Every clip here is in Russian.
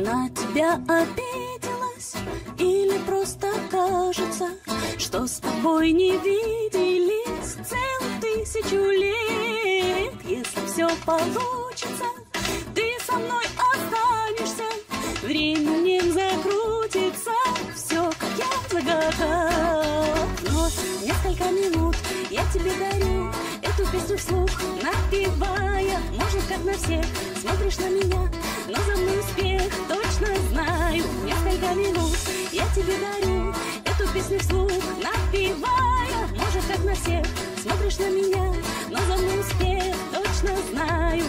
на тебя обиделась, или просто кажется, что с тобой не виделись целых 1000 лет. Если все получится, ты со мной останешься, временем закрутится все, как я загадал. Вот несколько минут я тебе дарю эту песню вслух, напевая, может, как на всех смотришь на меня, но за мной успех точно знаю. Несколько минут я тебе дарю эту песню вслух, напевая, может, как на всех смотришь на меня, но за мной успех точно знаю.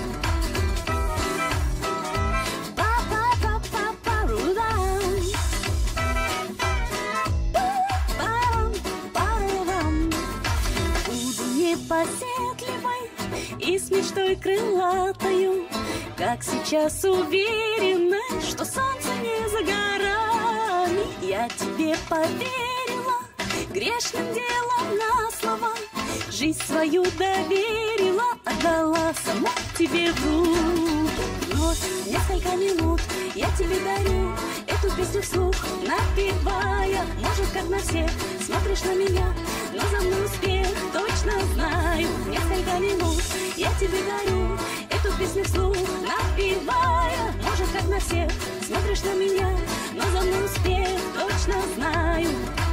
Буду непоседливой и с мечтой крылатою, как сейчас уверенной, что солнце не за горами. Я тебе поверила грешным делом на слова, жизнь свою доверила, отдала сама тебе в руки. Вот несколько минут я тебе дарю эту песню вслух, напевая, может, как на всех смотришь на меня, но за мной успех точно знаю. Несколько минут я тебе дарю эту песню вслух, напевая, может, как на всех смотришь на меня, но за мной успех точно знаю.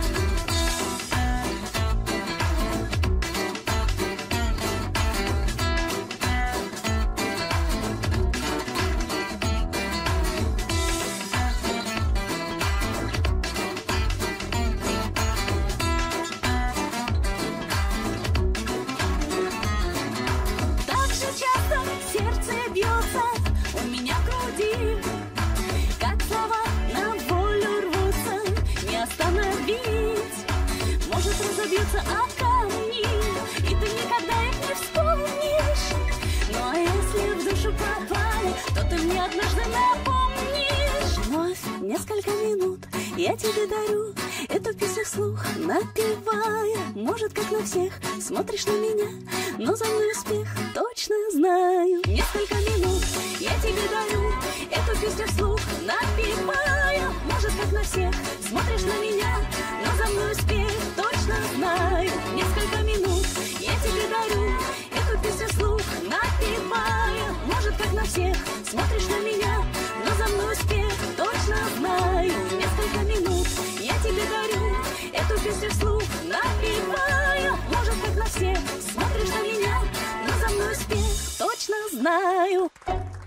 Сердце бьется у меня в груди, как слова на волю рвутся, не остановить. Может, разобьются о камни, и ты никогда их не вспомнишь. Ну а если в душу попали, то ты мне однажды напомнишь. Вновь несколько минут я тебе дарю эту песню вслух, напевая, может, как на всех смотришь на меня, но за мной успех точно знаю. Несколько минут я тебе дарю эту песню вслух, напевая, может, как на всех смотришь на меня, но за мной успех точно знаю. Несколько минут я тебе дарю эту песню вслух, напевая, может, как на всех смотришь на меня, но за мной успех точно знаю. Несколько минут я тебе дарю эту песню вслух, напевая, может, как на всех смотришь на меня, но за мной успех точно знаю.